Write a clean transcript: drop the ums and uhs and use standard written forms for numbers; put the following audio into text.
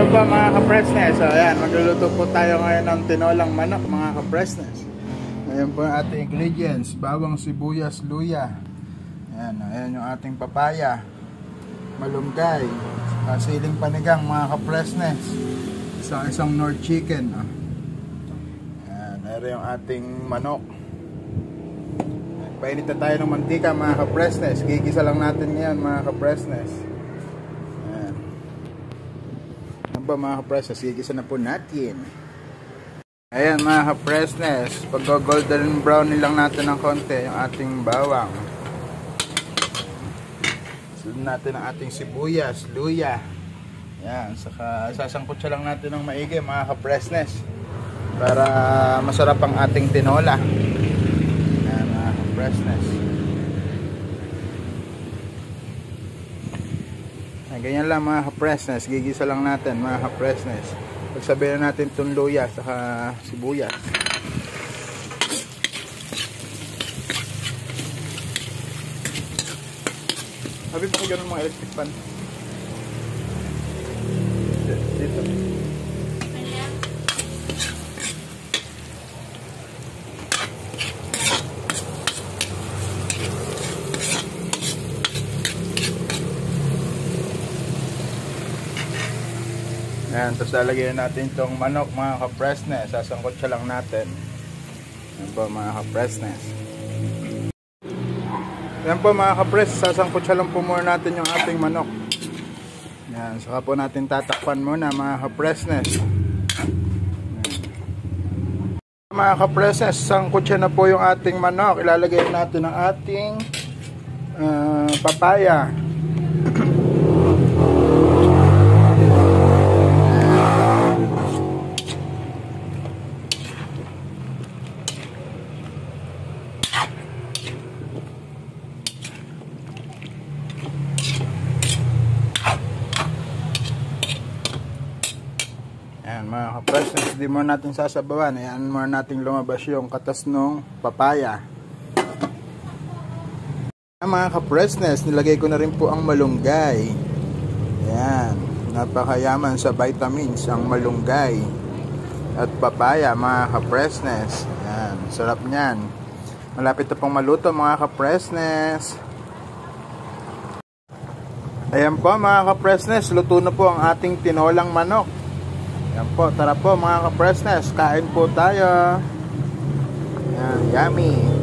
po mga ka-Freshness. So ayan, magluluto po tayo ngayon ng tinolang manok mga ka-Freshness. Ayan po yung ating ingredients: bawang, sibuyas, luya. Ayan yung ating papaya, malunggay, siling panigang mga ka-Freshness, isang North chicken. Ayan yung ating manok. Painit na tayo ng mantika mga ka-Freshness. Gigisa lang natin ngayon mga ka-Freshness. Mga ka-Freshness, gigisa na po natin. Ayan mga ka-Freshness, pag golden brown nilang natin ng konti yung ating bawang. Sunod natin ang ating sibuyas, luya. Ayan, saka sasangkot siya lang natin ng maigi mga ka-Freshness para masarap ang ating tinola. Ayan mga ka-Freshness. Ganyan lang mga ka-Freshness, gigisa lang natin mga ka-Freshness. Pagsabihin natin itong luya saka sibuyas. Sabi pa ko ganun mga electric pan dito. Ayan, tapos lalagyan natin itong manok mga ka-Freshness. Sasangkot siya lang natin. Ayan po mga ka-Freshness. Ayan po mga ka-Freshness, sasangkot siya lang po muna natin yung ating manok. Ayan, saka po natin tatakpan muna mga ka-Freshness. Mga ka-Freshness, sangkot siya na po yung ating manok. Ilalagay natin ang ating papaya. Ayan mga ka-Freshness, hindi mo natin sasabawan. Ayan mo natin lumabas yung katas ng papaya. Ayan mga ka-Freshness, nilagay ko na rin po ang malunggay. Ayan, napakayaman sa vitamins ang malunggay at papaya mga ka-Freshness. Ayan, sarap nyan. Malapit na pong maluto mga ka-Freshness. Ayan po mga ka-Freshness, luto na po ang ating tinolang manok. Yan po, tara po mga ka-Freshness, kain po tayo. Yan, yummy.